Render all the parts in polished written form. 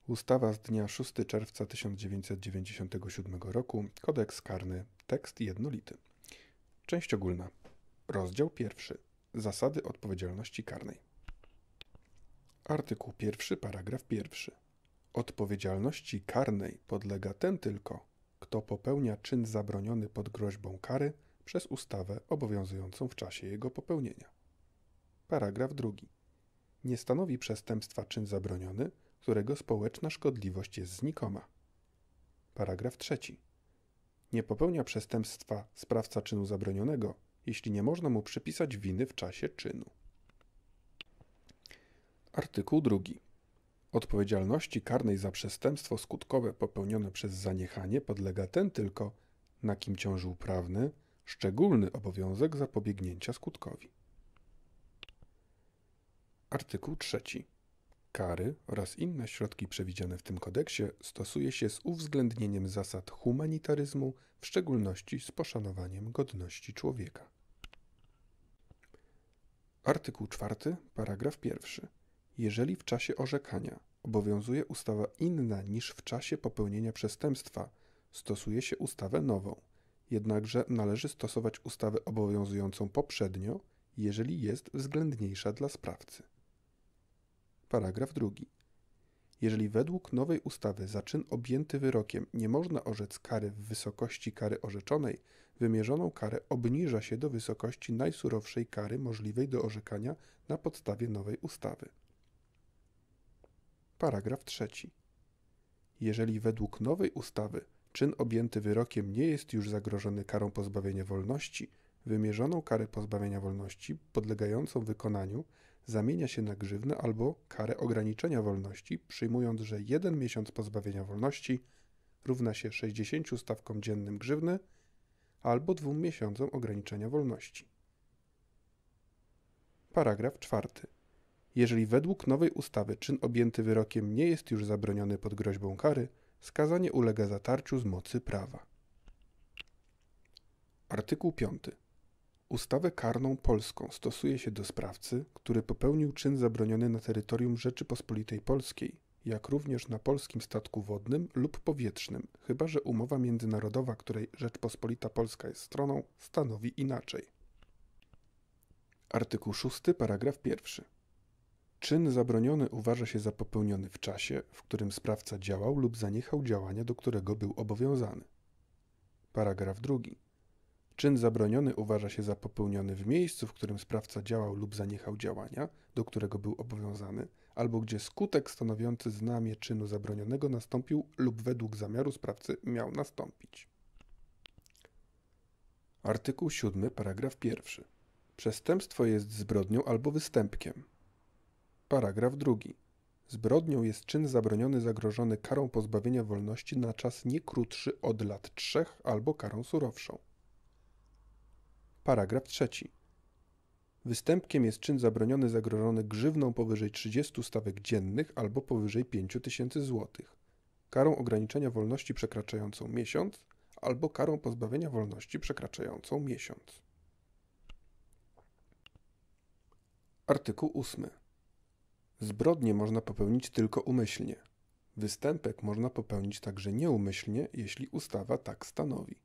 Ustawa z dnia 6 czerwca 1997 roku, Kodeks karny, tekst jednolity. Część ogólna. Rozdział 1. Zasady odpowiedzialności karnej. Artykuł 1, paragraf 1. Odpowiedzialności karnej podlega ten tylko, kto popełnia czyn zabroniony pod groźbą kary przez ustawę obowiązującą w czasie jego popełnienia. Paragraf 2. Nie stanowi przestępstwa czyn zabroniony, którego społeczna szkodliwość jest znikoma. Paragraf 3. Nie popełnia przestępstwa sprawca czynu zabronionego, jeśli nie można mu przypisać winy w czasie czynu. Artykuł 2. Odpowiedzialności karnej za przestępstwo skutkowe popełnione przez zaniechanie podlega ten tylko, na kim ciążył prawny, szczególny obowiązek zapobiegnięcia skutkowi. Artykuł 3. Kary oraz inne środki przewidziane w tym kodeksie stosuje się z uwzględnieniem zasad humanitaryzmu, w szczególności z poszanowaniem godności człowieka. Artykuł 4, paragraf 1. Jeżeli w czasie orzekania obowiązuje ustawa inna niż w czasie popełnienia przestępstwa, stosuje się ustawę nową, jednakże należy stosować ustawę obowiązującą poprzednio, jeżeli jest względniejsza dla sprawcy. Paragraf 2. Jeżeli według nowej ustawy za czyn objęty wyrokiem nie można orzec kary w wysokości kary orzeczonej, wymierzoną karę obniża się do wysokości najsurowszej kary możliwej do orzekania na podstawie nowej ustawy. Paragraf 3. Jeżeli według nowej ustawy czyn objęty wyrokiem nie jest już zagrożony karą pozbawienia wolności, wymierzoną karę pozbawienia wolności podlegającą wykonaniu zamienia się na grzywnę albo karę ograniczenia wolności, przyjmując, że 1 miesiąc pozbawienia wolności równa się 60 stawkom dziennym grzywny albo 2 miesiącom ograniczenia wolności. Paragraf 4. Jeżeli według nowej ustawy czyn objęty wyrokiem nie jest już zabroniony pod groźbą kary, skazanie ulega zatarciu z mocy prawa. Artykuł 5. Ustawę karną polską stosuje się do sprawcy, który popełnił czyn zabroniony na terytorium Rzeczypospolitej Polskiej, jak również na polskim statku wodnym lub powietrznym, chyba że umowa międzynarodowa, której Rzeczpospolita Polska jest stroną, stanowi inaczej. Artykuł 6, paragraf 1. Czyn zabroniony uważa się za popełniony w czasie, w którym sprawca działał lub zaniechał działania, do którego był obowiązany. Paragraf 2. Czyn zabroniony uważa się za popełniony w miejscu, w którym sprawca działał lub zaniechał działania, do którego był obowiązany, albo gdzie skutek stanowiący znamię czynu zabronionego nastąpił lub według zamiaru sprawcy miał nastąpić. Artykuł 7, paragraf 1. Przestępstwo jest zbrodnią albo występkiem. Paragraf 2. Zbrodnią jest czyn zabroniony zagrożony karą pozbawienia wolności na czas nie krótszy od lat 3 albo karą surowszą. Paragraf 3. Występkiem jest czyn zabroniony zagrożony grzywną powyżej 30 stawek dziennych albo powyżej 5000 zł, karą ograniczenia wolności przekraczającą miesiąc albo karą pozbawienia wolności przekraczającą miesiąc. Artykuł 8. Zbrodnię można popełnić tylko umyślnie. Występek można popełnić także nieumyślnie, jeśli ustawa tak stanowi.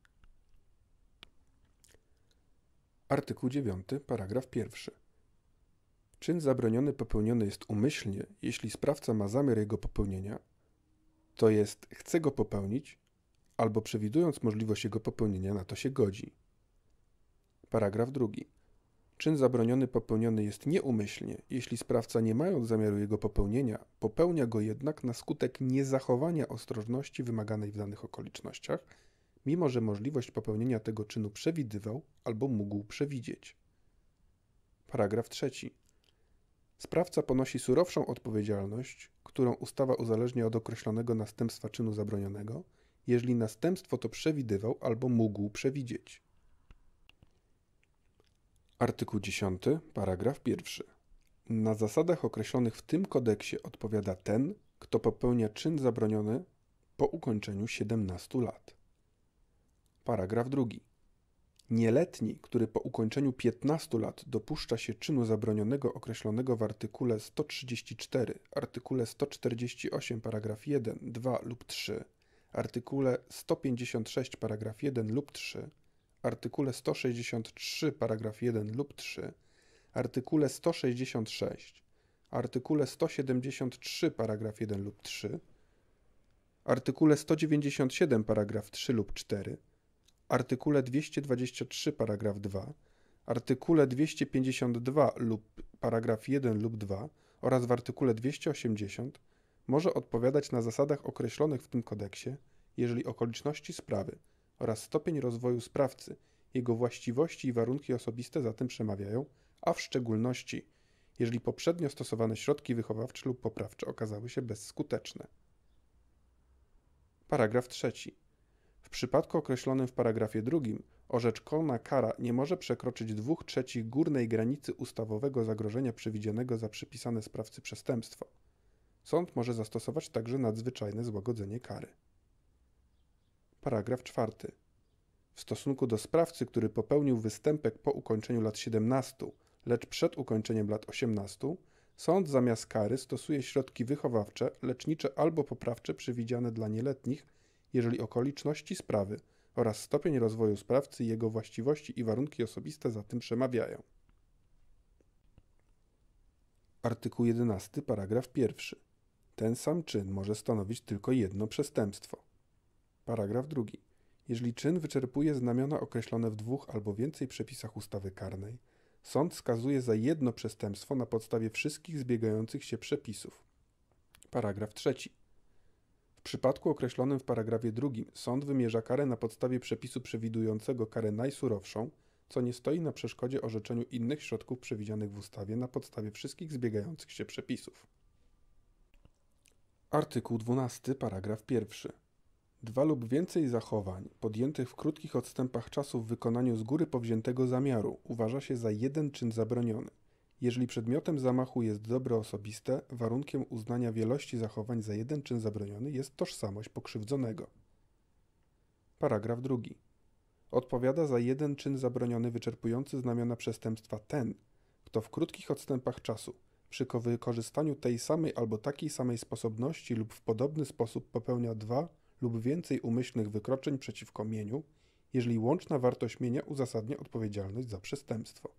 Artykuł 9, paragraf 1. Czyn zabroniony popełniony jest umyślnie, jeśli sprawca ma zamiar jego popełnienia, to jest chce go popełnić, albo przewidując możliwość jego popełnienia na to się godzi. Paragraf 2. Czyn zabroniony popełniony jest nieumyślnie, jeśli sprawca nie mając zamiaru jego popełnienia, popełnia go jednak na skutek niezachowania ostrożności wymaganej w danych okolicznościach, mimo że możliwość popełnienia tego czynu przewidywał albo mógł przewidzieć. Paragraf 3. Sprawca ponosi surowszą odpowiedzialność, którą ustawa uzależnia od określonego następstwa czynu zabronionego, jeżeli następstwo to przewidywał albo mógł przewidzieć. Artykuł 10, paragraf 1. Na zasadach określonych w tym kodeksie odpowiada ten, kto popełnia czyn zabroniony po ukończeniu 17 lat. Paragraf 2. Nieletni, który po ukończeniu 15 lat dopuszcza się czynu zabronionego określonego w artykule 134, artykule 148 paragraf 1, 2 lub 3, artykule 156 paragraf 1 lub 3, artykule 163 paragraf 1 lub 3, artykule 166, artykule 173 paragraf 1 lub 3, artykule 197 paragraf 3 lub 4, artykule 223 paragraf 2, artykule 252 lub paragraf 1 lub 2 oraz w artykule 280 może odpowiadać na zasadach określonych w tym kodeksie, jeżeli okoliczności sprawy oraz stopień rozwoju sprawcy, jego właściwości i warunki osobiste za tym przemawiają, a w szczególności, jeżeli poprzednio stosowane środki wychowawcze lub poprawcze okazały się bezskuteczne. Paragraf 3. W przypadku określonym w paragrafie 2 orzeczona kara nie może przekroczyć 2/3 górnej granicy ustawowego zagrożenia przewidzianego za przypisane sprawcy przestępstwa. Sąd może zastosować także nadzwyczajne złagodzenie kary. Paragraf 4. W stosunku do sprawcy, który popełnił występek po ukończeniu lat 17, lecz przed ukończeniem lat 18, sąd zamiast kary stosuje środki wychowawcze, lecznicze albo poprawcze przewidziane dla nieletnich, jeżeli okoliczności sprawy oraz stopień rozwoju sprawcy, jego właściwości i warunki osobiste za tym przemawiają. Artykuł 11, paragraf 1. Ten sam czyn może stanowić tylko jedno przestępstwo. Paragraf 2. Jeżeli czyn wyczerpuje znamiona określone w 2 albo więcej przepisach ustawy karnej, sąd skazuje za jedno przestępstwo na podstawie wszystkich zbiegających się przepisów. Paragraf 3. W przypadku określonym w paragrafie 2 sąd wymierza karę na podstawie przepisu przewidującego karę najsurowszą, co nie stoi na przeszkodzie orzeczeniu innych środków przewidzianych w ustawie na podstawie wszystkich zbiegających się przepisów. Artykuł 12, paragraf 1. 2 lub więcej zachowań podjętych w krótkich odstępach czasu w wykonaniu z góry powziętego zamiaru uważa się za jeden czyn zabroniony. Jeżeli przedmiotem zamachu jest dobro osobiste, warunkiem uznania wielości zachowań za jeden czyn zabroniony jest tożsamość pokrzywdzonego. Paragraf 2. Odpowiada za jeden czyn zabroniony wyczerpujący znamiona przestępstwa ten, kto w krótkich odstępach czasu, przy wykorzystaniu tej samej albo takiej samej sposobności lub w podobny sposób popełnia 2 lub więcej umyślnych wykroczeń przeciwko mieniu, jeżeli łączna wartość mienia uzasadnia odpowiedzialność za przestępstwo.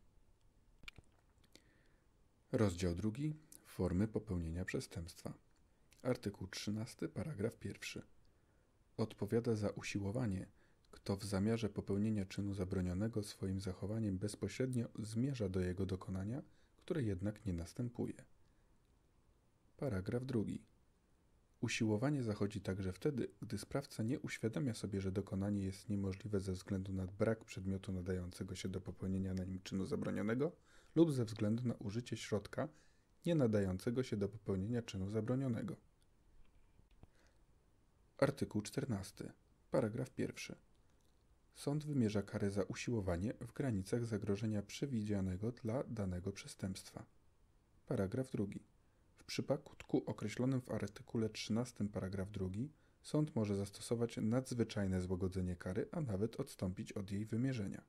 Rozdział 2. Formy popełnienia przestępstwa. Artykuł 13, paragraf 1. Odpowiada za usiłowanie, kto w zamiarze popełnienia czynu zabronionego swoim zachowaniem bezpośrednio zmierza do jego dokonania, które jednak nie następuje. Paragraf 2. Usiłowanie zachodzi także wtedy, gdy sprawca nie uświadamia sobie, że dokonanie jest niemożliwe ze względu na brak przedmiotu nadającego się do popełnienia na nim czynu zabronionego lub ze względu na użycie środka nie nadającego się do popełnienia czynu zabronionego. Artykuł 14. Paragraf 1. Sąd wymierza karę za usiłowanie w granicach zagrożenia przewidzianego dla danego przestępstwa. Paragraf 2. W przypadku określonym w artykule 13 paragraf 2 sąd może zastosować nadzwyczajne złagodzenie kary, a nawet odstąpić od jej wymierzenia.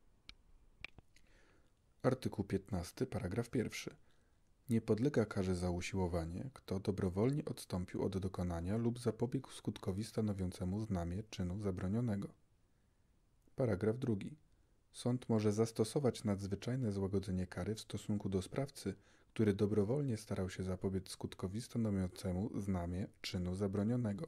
Artykuł 15 paragraf 1. Nie podlega karze za usiłowanie, kto dobrowolnie odstąpił od dokonania lub zapobiegł skutkowi stanowiącemu znamię czynu zabronionego. Paragraf 2. Sąd może zastosować nadzwyczajne złagodzenie kary w stosunku do sprawcy, który dobrowolnie starał się zapobiec skutkowi stanowiącemu znamię czynu zabronionego.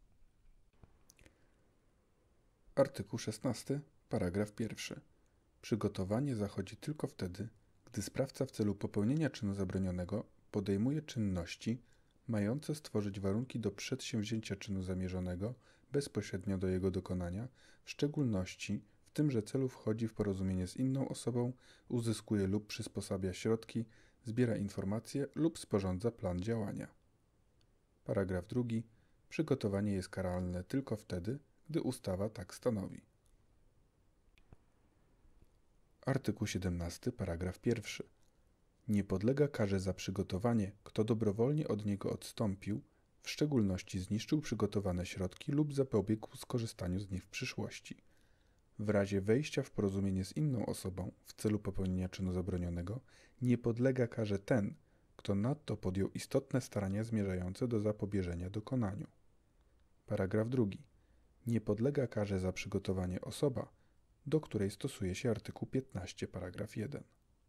Artykuł 16, paragraf 1. Przygotowanie zachodzi tylko wtedy, gdy sprawca w celu popełnienia czynu zabronionego podejmuje czynności mające stworzyć warunki do przedsięwzięcia czynu zamierzonego bezpośrednio do jego dokonania, w szczególności w tymże celu wchodzi w porozumienie z inną osobą, uzyskuje lub przysposabia środki, zbiera informacje lub sporządza plan działania. Paragraf 2. Przygotowanie jest karalne tylko wtedy, gdy ustawa tak stanowi. Artykuł 17, paragraf 1. Nie podlega karze za przygotowanie, kto dobrowolnie od niego odstąpił, w szczególności zniszczył przygotowane środki lub zapobiegł skorzystaniu z nich w przyszłości. W razie wejścia w porozumienie z inną osobą w celu popełnienia czynu zabronionego nie podlega karze ten, kto nadto podjął istotne starania zmierzające do zapobieżenia dokonaniu. Paragraf 2. Nie podlega karze za przygotowanie osoba, do której stosuje się artykuł 15, paragraf 1.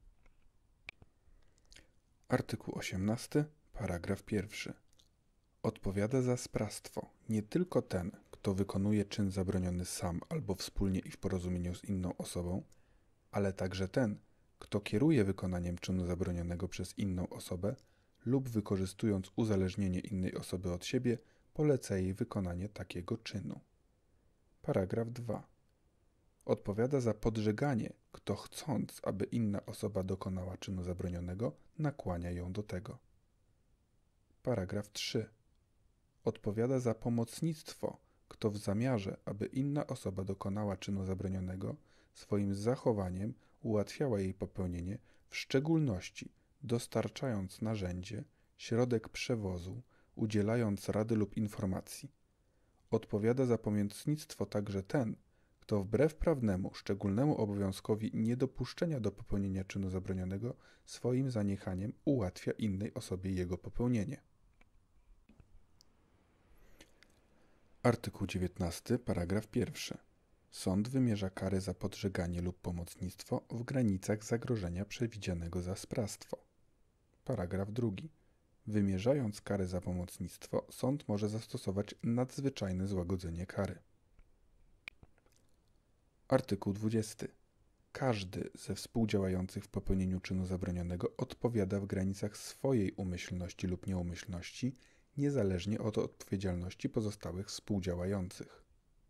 Artykuł 18, paragraf 1. Odpowiada za sprawstwo nie tylko ten, kto wykonuje czyn zabroniony sam albo wspólnie i w porozumieniu z inną osobą, ale także ten, kto kieruje wykonaniem czynu zabronionego przez inną osobę lub wykorzystując uzależnienie innej osoby od siebie, poleca jej wykonanie takiego czynu. Paragraf 2. Odpowiada za podżeganie, kto chcąc, aby inna osoba dokonała czynu zabronionego, nakłania ją do tego. Paragraf 3. Odpowiada za pomocnictwo, kto w zamiarze, aby inna osoba dokonała czynu zabronionego, swoim zachowaniem ułatwiała jej popełnienie, w szczególności dostarczając narzędzie, środek przewozu, udzielając rady lub informacji. Odpowiada za pomocnictwo także ten, kto wbrew prawnemu, szczególnemu obowiązkowi niedopuszczenia do popełnienia czynu zabronionego swoim zaniechaniem ułatwia innej osobie jego popełnienie. Artykuł 19, paragraf 1. Sąd wymierza karę za podżeganie lub pomocnictwo w granicach zagrożenia przewidzianego za sprawstwo. Paragraf 2. Wymierzając karę za pomocnictwo, sąd może zastosować nadzwyczajne złagodzenie kary. Artykuł 20. Każdy ze współdziałających w popełnieniu czynu zabronionego odpowiada w granicach swojej umyślności lub nieumyślności, niezależnie od odpowiedzialności pozostałych współdziałających.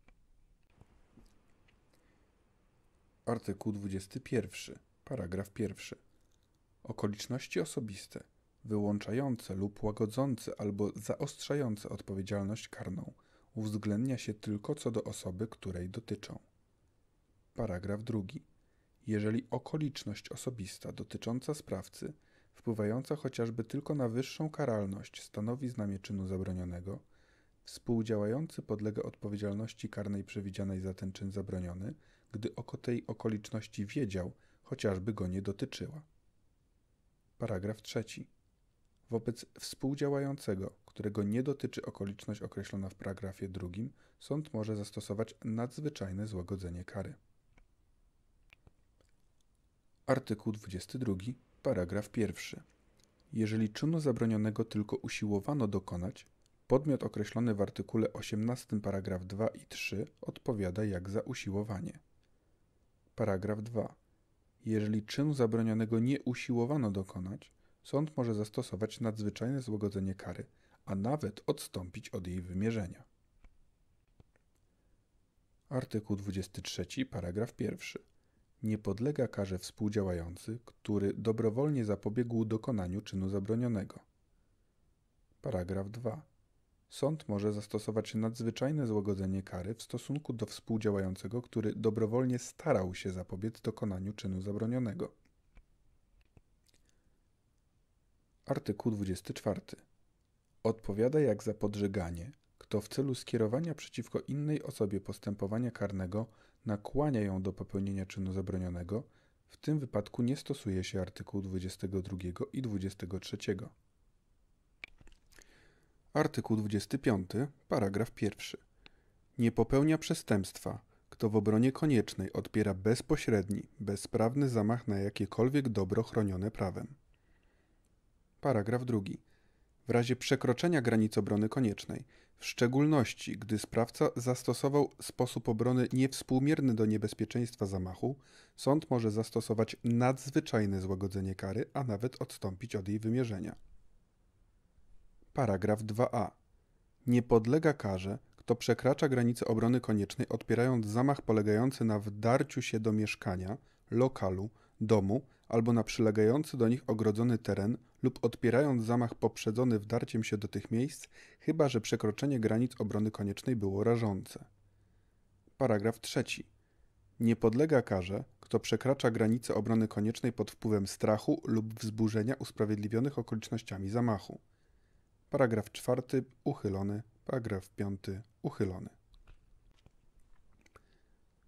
Artykuł 21, paragraf 1. Okoliczności osobiste, wyłączające lub łagodzące albo zaostrzające odpowiedzialność karną, uwzględnia się tylko co do osoby, której dotyczą. Paragraf 2. Jeżeli okoliczność osobista dotycząca sprawcy, wpływająca chociażby tylko na wyższą karalność, stanowi znamię czynu zabronionego, współdziałający podlega odpowiedzialności karnej przewidzianej za ten czyn zabroniony, gdy o tej okoliczności wiedział, chociażby go nie dotyczyła. Paragraf 3. Wobec współdziałającego, którego nie dotyczy okoliczność określona w paragrafie 2, sąd może zastosować nadzwyczajne złagodzenie kary. Artykuł 22, paragraf 1. Jeżeli czynu zabronionego tylko usiłowano dokonać, podmiot określony w artykule 18 paragraf 2 i 3 odpowiada jak za usiłowanie. Paragraf 2. Jeżeli czynu zabronionego nie usiłowano dokonać, sąd może zastosować nadzwyczajne złagodzenie kary, a nawet odstąpić od jej wymierzenia. Artykuł 23, paragraf 1. Nie podlega karze współdziałający, który dobrowolnie zapobiegł dokonaniu czynu zabronionego. Paragraf 2. Sąd może zastosować nadzwyczajne złagodzenie kary w stosunku do współdziałającego, który dobrowolnie starał się zapobiec dokonaniu czynu zabronionego. Artykuł 24. Odpowiada jak za podżeganie, kto w celu skierowania przeciwko innej osobie postępowania karnego nakłania ją do popełnienia czynu zabronionego, w tym wypadku nie stosuje się artykułu 22 i 23. Artykuł 25, paragraf 1. Nie popełnia przestępstwa, kto w obronie koniecznej odpiera bezpośredni, bezprawny zamach na jakiekolwiek dobro chronione prawem. Paragraf 2. W razie przekroczenia granic obrony koniecznej, w szczególności gdy sprawca zastosował sposób obrony niewspółmierny do niebezpieczeństwa zamachu, sąd może zastosować nadzwyczajne złagodzenie kary, a nawet odstąpić od jej wymierzenia. Paragraf 2a. Nie podlega karze, kto przekracza granice obrony koniecznej, odpierając zamach polegający na wdarciu się do mieszkania, lokalu, domu albo na przylegający do nich ogrodzony teren lub odpierając zamach poprzedzony wdarciem się do tych miejsc, chyba że przekroczenie granic obrony koniecznej było rażące. Paragraf 3. Nie podlega karze, kto przekracza granice obrony koniecznej pod wpływem strachu lub wzburzenia usprawiedliwionych okolicznościami zamachu. Paragraf 4 uchylony, paragraf 5 uchylony.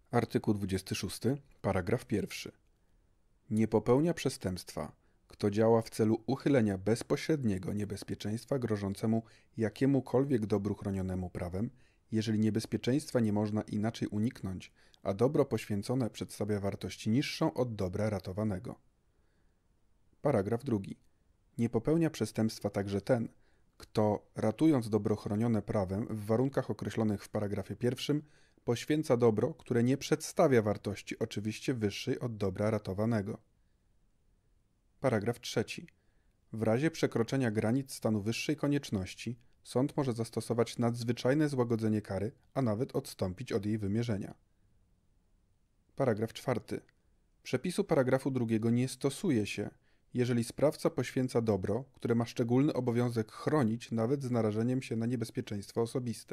Artykuł 26, paragraf 1. Nie popełnia przestępstwa, kto działa w celu uchylenia bezpośredniego niebezpieczeństwa grożącemu jakiemukolwiek dobru chronionemu prawem, jeżeli niebezpieczeństwa nie można inaczej uniknąć, a dobro poświęcone przedstawia wartość niższą od dobra ratowanego. Paragraf 2. Nie popełnia przestępstwa także ten, kto, ratując dobro chronione prawem w warunkach określonych w paragrafie 1, poświęca dobro, które nie przedstawia wartości oczywiście wyższej od dobra ratowanego. Paragraf 3. W razie przekroczenia granic stanu wyższej konieczności sąd może zastosować nadzwyczajne złagodzenie kary, a nawet odstąpić od jej wymierzenia. Paragraf 4. Przepisu paragrafu 2 nie stosuje się, jeżeli sprawca poświęca dobro, które ma szczególny obowiązek chronić nawet z narażeniem się na niebezpieczeństwo osobiste.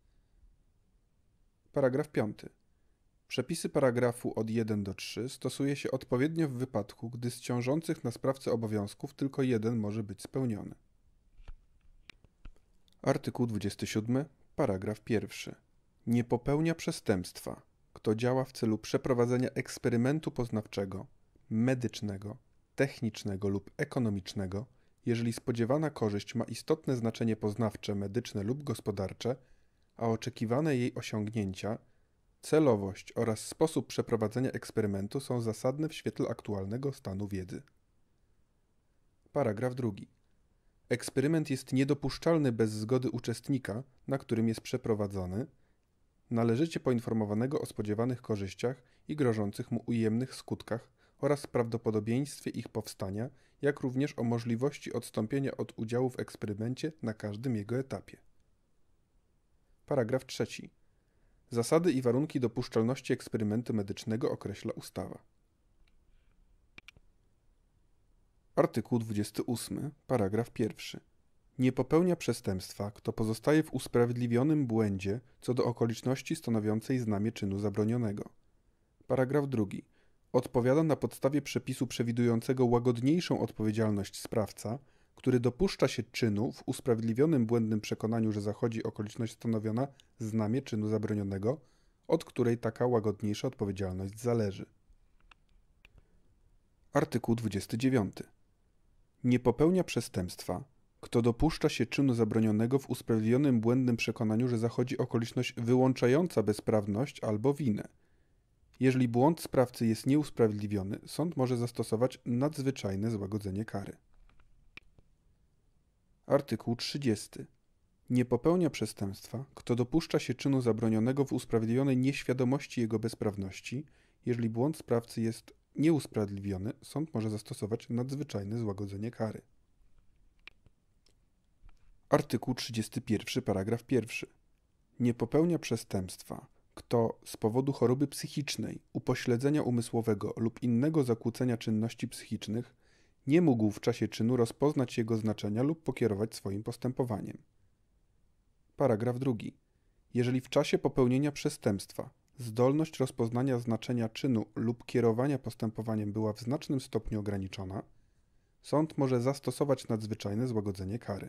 Paragraf 5. Przepisy paragrafu od 1 do 3 stosuje się odpowiednio w wypadku, gdy z ciążących na sprawcę obowiązków tylko jeden może być spełniony. Artykuł 27, paragraf 1. Nie popełnia przestępstwa, kto działa w celu przeprowadzenia eksperymentu poznawczego, medycznego, technicznego lub ekonomicznego, jeżeli spodziewana korzyść ma istotne znaczenie poznawcze, medyczne lub gospodarcze, a oczekiwane jej osiągnięcia, celowość oraz sposób przeprowadzenia eksperymentu są zasadne w świetle aktualnego stanu wiedzy. Paragraf 2. Eksperyment jest niedopuszczalny bez zgody uczestnika, na którym jest przeprowadzony, należycie poinformowanego o spodziewanych korzyściach i grożących mu ujemnych skutkach oraz prawdopodobieństwie ich powstania, jak również o możliwości odstąpienia od udziału w eksperymencie na każdym jego etapie. Paragraf 3. Zasady i warunki dopuszczalności eksperymentu medycznego określa ustawa. Artykuł 28, paragraf 1. Nie popełnia przestępstwa, kto pozostaje w usprawiedliwionym błędzie co do okoliczności stanowiącej znamię czynu zabronionego. Paragraf 2. Odpowiada na podstawie przepisu przewidującego łagodniejszą odpowiedzialność sprawca, który dopuszcza się czynu w usprawiedliwionym błędnym przekonaniu, że zachodzi okoliczność stanowiona znamię czynu zabronionego, od której taka łagodniejsza odpowiedzialność zależy. Artykuł 29. Nie popełnia przestępstwa, kto dopuszcza się czynu zabronionego w usprawiedliwionym błędnym przekonaniu, że zachodzi okoliczność wyłączająca bezprawność albo winę. Jeżeli błąd sprawcy jest nieusprawiedliwiony, sąd może zastosować nadzwyczajne złagodzenie kary. Artykuł 30. Nie popełnia przestępstwa, kto dopuszcza się czynu zabronionego w usprawiedliwionej nieświadomości jego bezprawności. Jeżeli błąd sprawcy jest nieusprawiedliwiony, sąd może zastosować nadzwyczajne złagodzenie kary. Artykuł 31, paragraf 1. Nie popełnia przestępstwa, kto z powodu choroby psychicznej, upośledzenia umysłowego lub innego zakłócenia czynności psychicznych nie mógł w czasie czynu rozpoznać jego znaczenia lub pokierować swoim postępowaniem. Paragraf 2. Jeżeli w czasie popełnienia przestępstwa zdolność rozpoznania znaczenia czynu lub kierowania postępowaniem była w znacznym stopniu ograniczona, sąd może zastosować nadzwyczajne złagodzenie kary.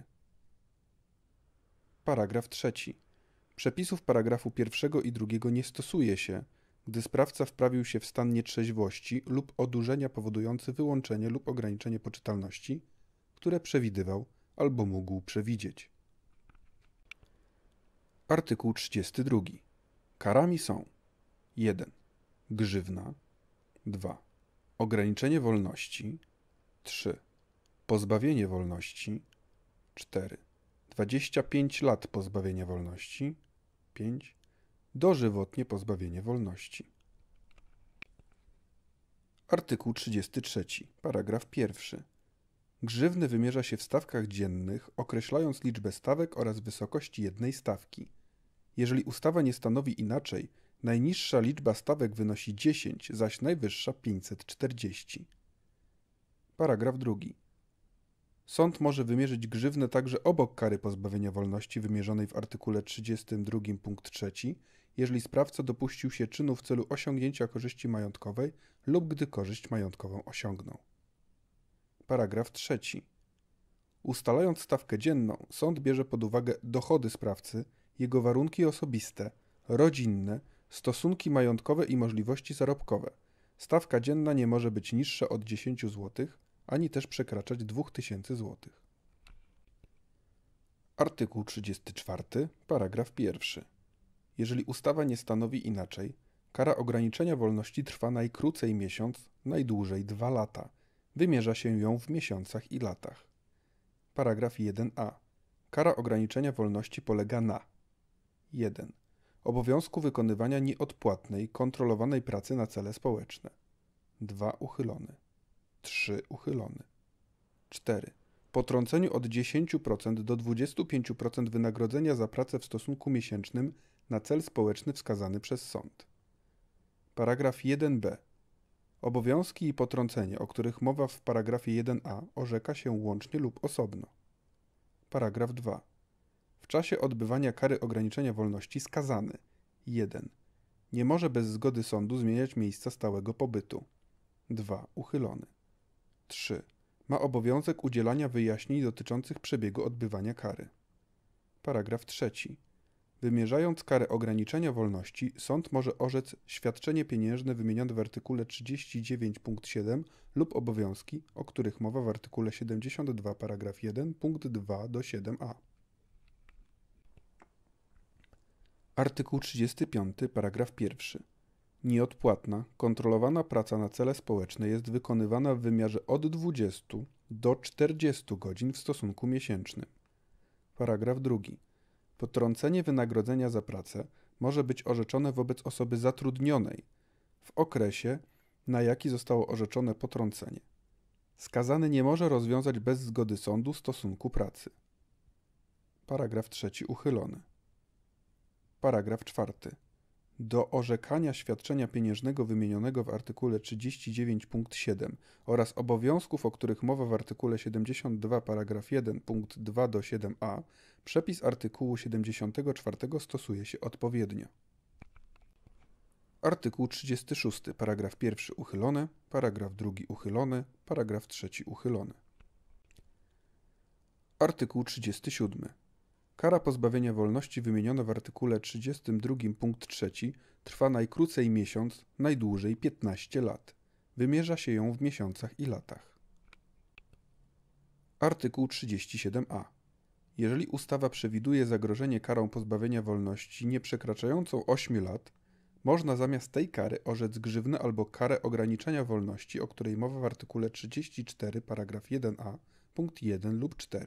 Paragraf 3. Przepisów paragrafu 1 i 2 nie stosuje się, gdy sprawca wprawił się w stan nietrzeźwości lub odurzenia powodujący wyłączenie lub ograniczenie poczytalności, które przewidywał albo mógł przewidzieć. Artykuł 32. Karami są 1. Grzywna 2. Ograniczenie wolności 3. Pozbawienie wolności 4. 25 lat pozbawienia wolności 5. Dożywotnie pozbawienie wolności. Artykuł 33, paragraf 1. Grzywny wymierza się w stawkach dziennych, określając liczbę stawek oraz wysokość jednej stawki. Jeżeli ustawa nie stanowi inaczej, najniższa liczba stawek wynosi 10, zaś najwyższa 540. Paragraf 2. Sąd może wymierzyć grzywnę także obok kary pozbawienia wolności wymierzonej w artykule 32 punkt 3, jeżeli sprawca dopuścił się czynu w celu osiągnięcia korzyści majątkowej lub gdy korzyść majątkową osiągnął. Paragraf 3. Ustalając stawkę dzienną, sąd bierze pod uwagę dochody sprawcy, jego warunki osobiste, rodzinne, Stosunki majątkowe i możliwości zarobkowe. Stawka dzienna nie może być niższa od 10 zł, ani też przekraczać 2000 zł. Artykuł 34, paragraf 1. Jeżeli ustawa nie stanowi inaczej, kara ograniczenia wolności trwa najkrócej miesiąc, najdłużej 2 lata. Wymierza się ją w miesiącach i latach. Paragraf 1a. Kara ograniczenia wolności polega na 1. Obowiązku wykonywania nieodpłatnej, kontrolowanej pracy na cele społeczne. 2. Uchylony. 3. Uchylony. 4. Potrąceniu od 10% do 25% wynagrodzenia za pracę w stosunku miesięcznym na cel społeczny wskazany przez sąd. Paragraf 1b. Obowiązki i potrącenie, o których mowa w paragrafie 1a, orzeka się łącznie lub osobno. Paragraf 2. W czasie odbywania kary ograniczenia wolności skazany 1. Nie może bez zgody sądu zmieniać miejsca stałego pobytu. 2. Uchylony. 3. Ma obowiązek udzielania wyjaśnień dotyczących przebiegu odbywania kary. Paragraf 3. Wymierzając karę ograniczenia wolności, sąd może orzec świadczenie pieniężne wymienione w artykule 39 punkt 7 lub obowiązki, o których mowa w artykule 72 paragraf 1 punkt 2 do 7a. Artykuł 35 paragraf 1. Nieodpłatna, kontrolowana praca na cele społeczne jest wykonywana w wymiarze od 20 do 40 godzin w stosunku miesięcznym. Paragraf 2. Potrącenie wynagrodzenia za pracę może być orzeczone wobec osoby zatrudnionej w okresie, na jaki zostało orzeczone potrącenie. Skazany nie może rozwiązać bez zgody sądu stosunku pracy. Paragraf 3. Uchylony. Paragraf 4. Do orzekania świadczenia pieniężnego wymienionego w artykule 39 punkt 7 oraz obowiązków, o których mowa w artykule 72 paragraf 1 punkt 2 do 7a, przepis artykułu 74 stosuje się odpowiednio. Artykuł 36, paragraf 1 uchylony, paragraf 2 uchylony, paragraf 3 uchylony. Artykuł 37. Kara pozbawienia wolności wymieniona w artykule 32 punkt 3 trwa najkrócej miesiąc, najdłużej 15 lat. Wymierza się ją w miesiącach i latach. Artykuł 37a. Jeżeli ustawa przewiduje zagrożenie karą pozbawienia wolności nieprzekraczającą 8 lat, można zamiast tej kary orzec grzywnę albo karę ograniczenia wolności, o której mowa w artykule 34 paragraf 1a punkt 1 lub 4.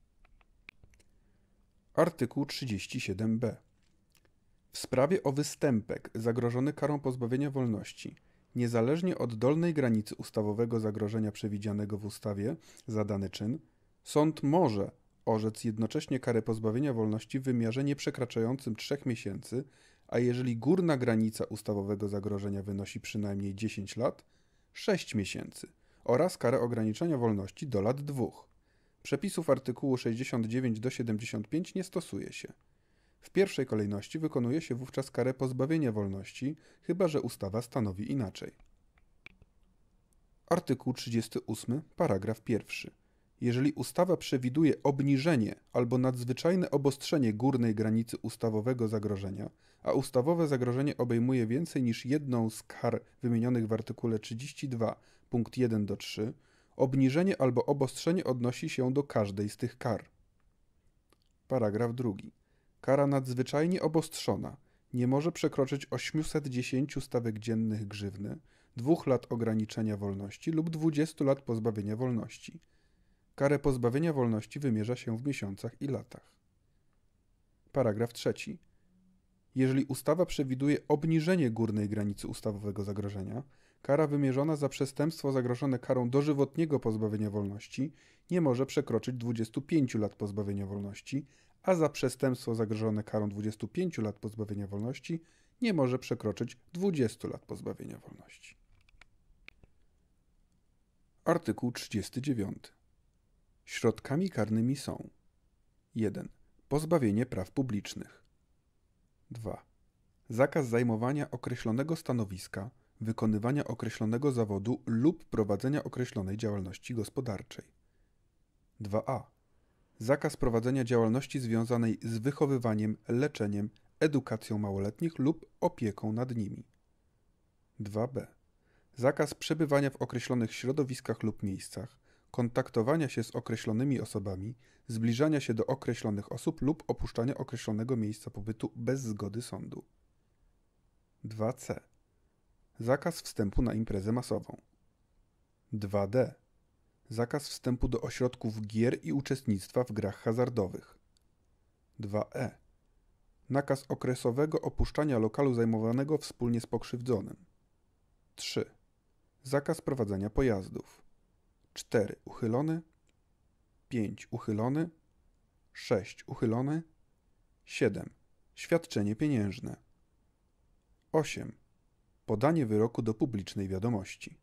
Artykuł 37b. W sprawie o występek zagrożony karą pozbawienia wolności, niezależnie od dolnej granicy ustawowego zagrożenia przewidzianego w ustawie za dany czyn, sąd może orzec jednocześnie karę pozbawienia wolności w wymiarze nieprzekraczającym 3 miesięcy, a jeżeli górna granica ustawowego zagrożenia wynosi przynajmniej 10 lat, 6 miesięcy oraz karę ograniczenia wolności do lat 2. Przepisów artykułu 69 do 75 nie stosuje się. W pierwszej kolejności wykonuje się wówczas karę pozbawienia wolności, chyba że ustawa stanowi inaczej. Artykuł 38, paragraf 1. Jeżeli ustawa przewiduje obniżenie albo nadzwyczajne obostrzenie górnej granicy ustawowego zagrożenia, a ustawowe zagrożenie obejmuje więcej niż jedną z kar wymienionych w artykule 32 punkt 1 do 3, obniżenie albo obostrzenie odnosi się do każdej z tych kar. Paragraf 2. Kara nadzwyczajnie obostrzona nie może przekroczyć 810 stawek dziennych grzywny, 2 lat ograniczenia wolności lub 20 lat pozbawienia wolności. Karę pozbawienia wolności wymierza się w miesiącach i latach. Paragraf 3. Jeżeli ustawa przewiduje obniżenie górnej granicy ustawowego zagrożenia, kara wymierzona za przestępstwo zagrożone karą dożywotniego pozbawienia wolności nie może przekroczyć 25 lat pozbawienia wolności, a za przestępstwo zagrożone karą 25 lat pozbawienia wolności nie może przekroczyć 20 lat pozbawienia wolności. Artykuł 39. Środkami karnymi są 1. Pozbawienie praw publicznych. 2. Zakaz zajmowania określonego stanowiska, wykonywania określonego zawodu lub prowadzenia określonej działalności gospodarczej. 2a. Zakaz prowadzenia działalności związanej z wychowywaniem, leczeniem, edukacją małoletnich lub opieką nad nimi. 2b. Zakaz przebywania w określonych środowiskach lub miejscach, kontaktowania się z określonymi osobami, zbliżania się do określonych osób lub opuszczania określonego miejsca pobytu bez zgody sądu. 2c. Zakaz wstępu na imprezę masową. 2d. Zakaz wstępu do ośrodków gier i uczestnictwa w grach hazardowych. 2e. Nakaz okresowego opuszczania lokalu zajmowanego wspólnie z pokrzywdzonym. 3. Zakaz prowadzenia pojazdów. 4. Uchylony. 5. Uchylony. 6. Uchylony. 7. Świadczenie pieniężne. 8. Podanie wyroku do publicznej wiadomości.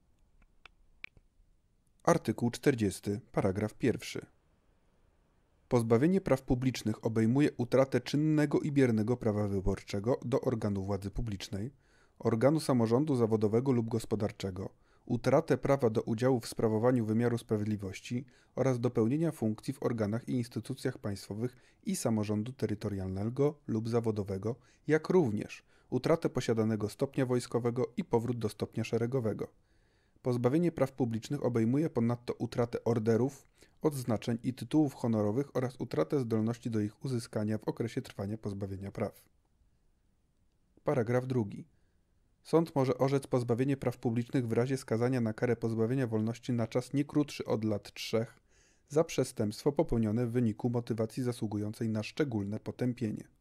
Artykuł 40, paragraf 1. Pozbawienie praw publicznych obejmuje utratę czynnego i biernego prawa wyborczego do organu władzy publicznej, organu samorządu zawodowego lub gospodarczego, utratę prawa do udziału w sprawowaniu wymiaru sprawiedliwości oraz do pełnienia funkcji w organach i instytucjach państwowych i samorządu terytorialnego lub zawodowego, jak również utratę posiadanego stopnia wojskowego i powrót do stopnia szeregowego. Pozbawienie praw publicznych obejmuje ponadto utratę orderów, odznaczeń i tytułów honorowych oraz utratę zdolności do ich uzyskania w okresie trwania pozbawienia praw. Paragraf 2. Sąd może orzec pozbawienie praw publicznych w razie skazania na karę pozbawienia wolności na czas nie krótszy od lat 3 za przestępstwo popełnione w wyniku motywacji zasługującej na szczególne potępienie.